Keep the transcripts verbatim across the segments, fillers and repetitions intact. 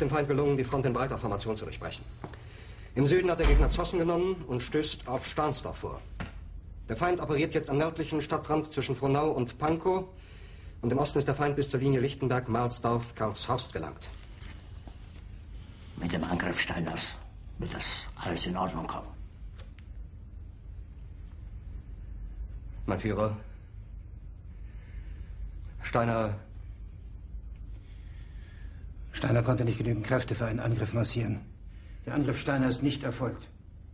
dem Feind gelungen, die Front in breiter Formation zu durchbrechen. Im Süden hat der Gegner Zossen genommen und stößt auf Stahnsdorf vor. Der Feind operiert jetzt am nördlichen Stadtrand zwischen Frohnau und Pankow. Und im Osten ist der Feind bis zur Linie Lichtenberg-Marsdorf-Karlshorst gelangt. Mit dem Angriff Steiners wird das alles in Ordnung kommen. Mein Führer, Steiner... Steiner konnte nicht genügend Kräfte für einen Angriff massieren. Der Angriff Steiner ist nicht erfolgt.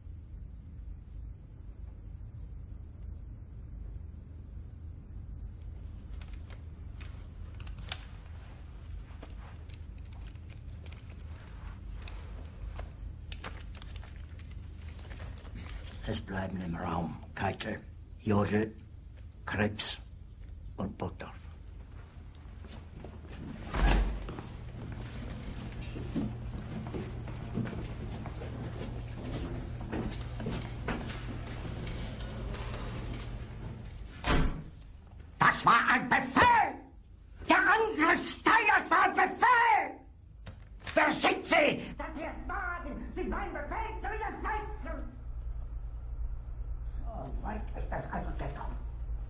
Es bleiben im Raum Keitel, Jodl, Krebs und Burgdorf. Das war ein Befehl! Der Angriff Steiners war ein Befehl! Wer schickt Sie? Dass Sie es wagen, sich meinen Befehl zu widersetzen! So weit ist das also gekommen.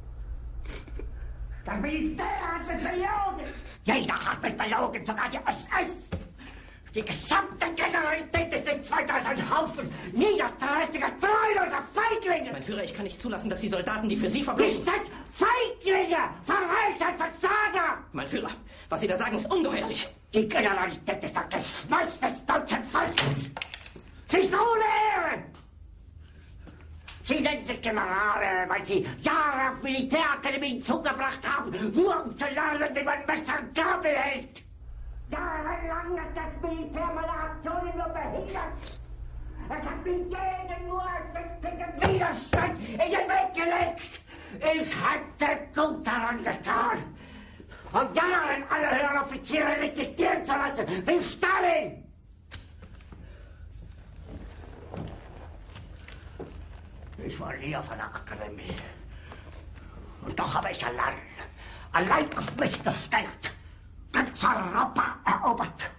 Das Militär hat mich belogen! Jeder hat mich belogen, sogar die S S! Die gesamte Generalität ist nichts weiter als ein Haufen niederträchtiger, treuloser Feiglinge! Mein Führer, ich kann nicht zulassen, dass die Soldaten, die für Sie verbringen... Nicht als Feiglinge! Verreiter, Versager! Mein Führer, was Sie da sagen, ist ungeheuerlich. Die Generalität ist das Geschmolz des deutschen Volkes! Sie ist ohne Ehre! Sie nennen sich Generale, weil Sie Jahre auf Militärakademien zugebracht haben, nur um zu lernen, wie man Messer und Gabel hält! Jahrelang hat das Militär meine Aktionen nur behindert. Es hat mir jeden nur ersichtlichen Widerstand in den Weg gelegt. Ich hätte gut daran getan, von Jahren alle höheren Offiziere liquidieren zu lassen, wie Stalin. Ich war nie auf einer Akademie. Und doch habe ich allein, allein auf mich gestellt, ganz Europa erobert.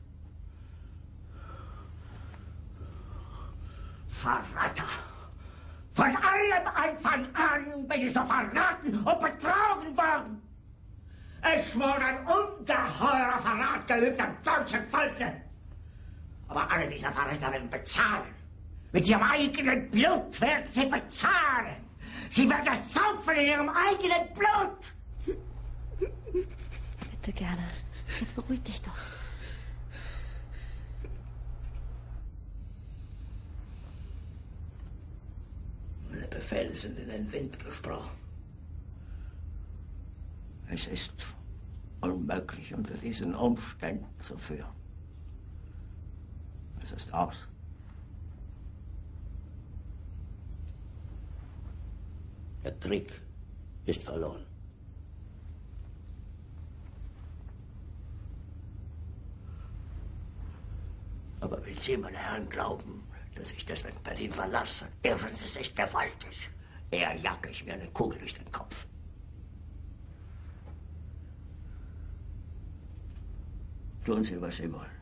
Verräter! Von allem Anfang an bin ich so verraten und betrogen worden. Es wurde ein ungeheurer Verrat geübt am deutschen Volke. Aber alle diese Verräter werden bezahlen. Mit ihrem eigenen Blut werden sie bezahlen. Sie werden es saufen in ihrem eigenen Blut. Bitte gerne. Jetzt beruhig dich doch. Meine Befehle sind in den Wind gesprochen. Es ist unmöglich, unter diesen Umständen zu führen. Es ist aus. Der Krieg ist verloren. Aber wenn Sie, meine Herren, glauben, dass ich deswegen Berlin verlasse, irren Sie sich gewaltig. Eher jage ich mir eine Kugel durch den Kopf. Tun Sie, was Sie wollen.